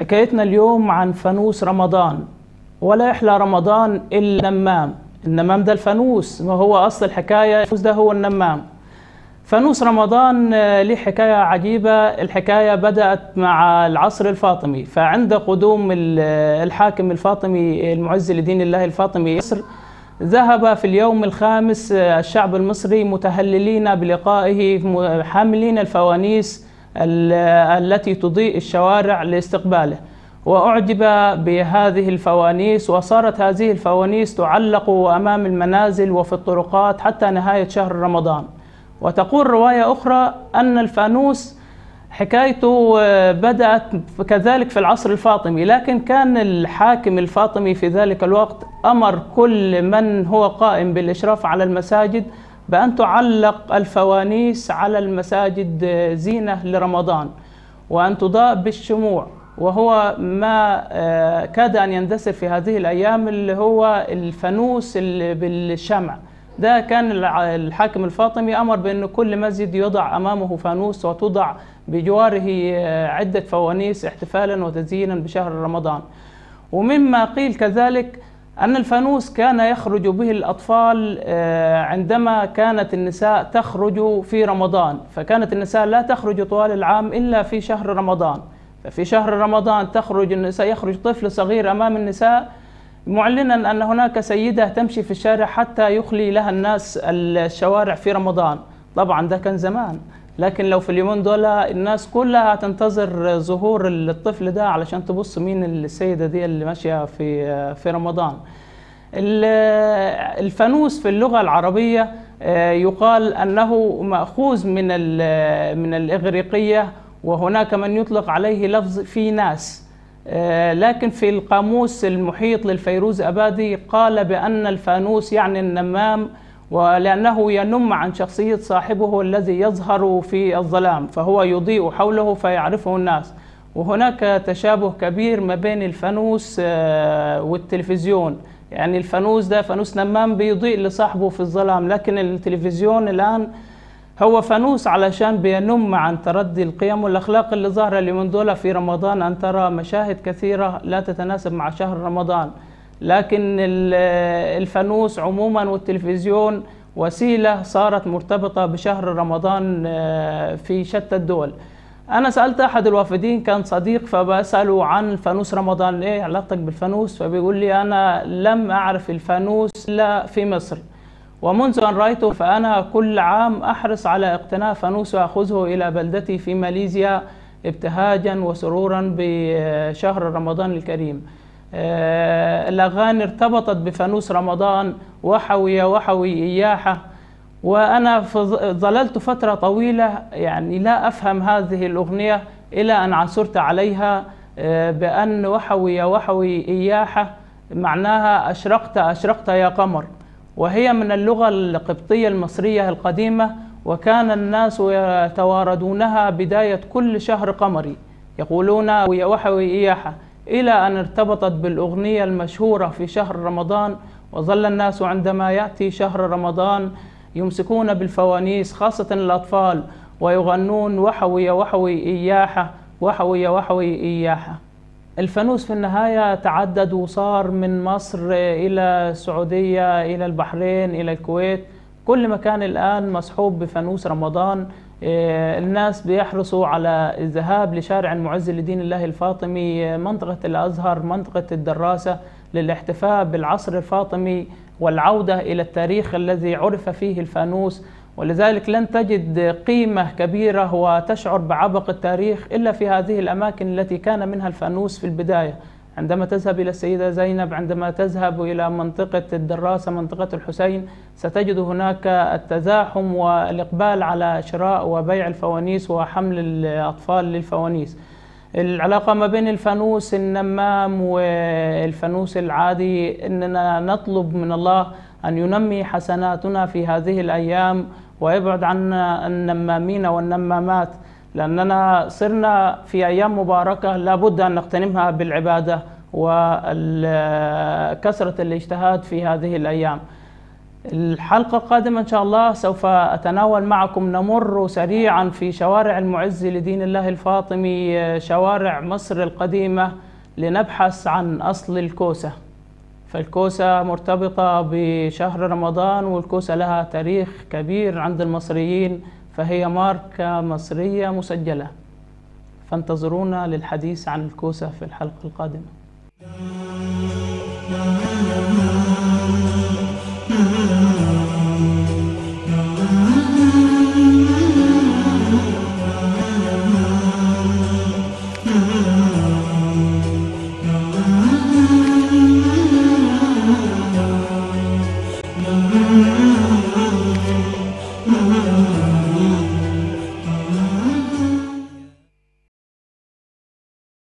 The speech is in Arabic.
حكايتنا اليوم عن فانوس رمضان. ولا يحلى رمضان إلا النمام. النمام ده الفانوس، ما هو أصل الحكاية. الفانوس ده هو النمام. فانوس رمضان ليه حكاية عجيبة. الحكاية بدأت مع العصر الفاطمي، فعند قدوم الحاكم الفاطمي المعز لدين الله الفاطمي مصر، ذهب في اليوم الخامس الشعب المصري متهللين بلقائه حاملين الفوانيس التي تضيء الشوارع لاستقباله، وأعجب بهذه الفوانيس، وصارت هذه الفوانيس تعلق أمام المنازل وفي الطرقات حتى نهاية شهر رمضان. وتقول رواية أخرى أن الفانوس حكايته بدأت كذلك في العصر الفاطمي، لكن كان الحاكم الفاطمي في ذلك الوقت أمر كل من هو قائم بالإشراف على المساجد بأن تعلق الفوانيس على المساجد زينة لرمضان، وأن تضاء بالشموع. وهو ما كاد أن يندثر في هذه الأيام اللي هو الفانوس بالشمع. ده كان الحاكم الفاطمي أمر بأن كل مسجد يضع أمامه فانوس وتوضع بجواره عدة فوانيس احتفالا وتزيينا بشهر رمضان. ومما قيل كذلك أن الفانوس كان يخرج به الأطفال عندما كانت النساء تخرج في رمضان، فكانت النساء لا تخرج طوال العام إلا في شهر رمضان. ففي شهر رمضان تخرج النساء، يخرج طفل صغير أمام النساء معلنا أن هناك سيدة تمشي في الشارع حتى يخلي لها الناس الشوارع في رمضان. طبعا ده كان زمان، لكن لو في اليومين دول الناس كلها تنتظر ظهور الطفل ده علشان تبص مين السيدة دي اللي ماشية في رمضان. الفانوس في اللغة العربية يقال أنه مأخوذ من الإغريقية، وهناك من يطلق عليه لفظ في ناس. لكن في القاموس المحيط للفيروز أبادي قال بأن الفانوس يعني النمام، ولأنه ينم عن شخصية صاحبه الذي يظهر في الظلام، فهو يضيء حوله فيعرفه الناس. وهناك تشابه كبير ما بين الفانوس والتلفزيون. يعني الفانوس ده فانوس نمام بيضيء لصاحبه في الظلام، لكن التلفزيون الآن هو فانوس علشان بينم عن تردي القيم والأخلاق اللي ظاهرة اليومين دول في رمضان، أن ترى مشاهد كثيرة لا تتناسب مع شهر رمضان. لكن الفانوس عموما والتلفزيون وسيلة صارت مرتبطة بشهر رمضان في شتى الدول. أنا سألت أحد الوافدين كان صديق، فبسأله عن فانوس رمضان، إيه علاقتك بالفانوس؟ فبيقول لي أنا لم أعرف الفانوس إلا في مصر، ومنذ أن رأيته فأنا كل عام أحرص على اقتناء فانوس وأخذه إلى بلدتي في ماليزيا ابتهاجا وسرورا بشهر رمضان الكريم. الأغاني ارتبطت بفانوس رمضان، وحوي وحوي إياحة. وأنا ظللت فترة طويلة يعني لا أفهم هذه الأغنية إلى أن عثرت عليها بأن وحوي وحوي إياحة معناها أشرقت أشرقت يا قمر، وهي من اللغة القبطية المصرية القديمة، وكان الناس يتواردونها بداية كل شهر قمري، يقولون ويا وحوي إياحة، إلى أن ارتبطت بالأغنية المشهورة في شهر رمضان. وظل الناس عندما يأتي شهر رمضان يمسكون بالفوانيس خاصة الأطفال ويغنون وحوي وحوي إياحة وحوي وحوي إياحة. الفانوس في النهاية تعدد وصار من مصر إلى السعودية إلى البحرين إلى الكويت، كل مكان الآن مصحوب بفانوس رمضان. الناس بيحرصوا على الذهاب لشارع المعز لدين الله الفاطمي، منطقة الأزهر، منطقة الدراسة، للاحتفاء بالعصر الفاطمي والعودة إلى التاريخ الذي عرف فيه الفانوس. ولذلك لن تجد قيمة كبيرة وتشعر بعبق التاريخ إلا في هذه الأماكن التي كان منها الفانوس في البداية. عندما تذهب إلى السيدة زينب، عندما تذهب إلى منطقة الدراسة، منطقة الحسين، ستجد هناك التزاحم والإقبال على شراء وبيع الفوانيس وحمل الأطفال للفوانيس. العلاقة ما بين الفانوس النمام والفانوس العادي إننا نطلب من الله أن ينمي حسناتنا في هذه الأيام ويبعد عنا النمامين والنمامات، لأننا صرنا في أيام مباركة لابد أن نغتنمها بالعبادة وكثرة الاجتهاد في هذه الأيام. الحلقة القادمة إن شاء الله سوف أتناول معكم، نمر سريعا في شوارع المعز لدين الله الفاطمي، شوارع مصر القديمة، لنبحث عن أصل الكوسة. فالكوسة مرتبطة بشهر رمضان، والكوسة لها تاريخ كبير عند المصريين، فهي ماركة مصرية مسجلة. فانتظرونا للحديث عن الكوسة في الحلقة القادمة.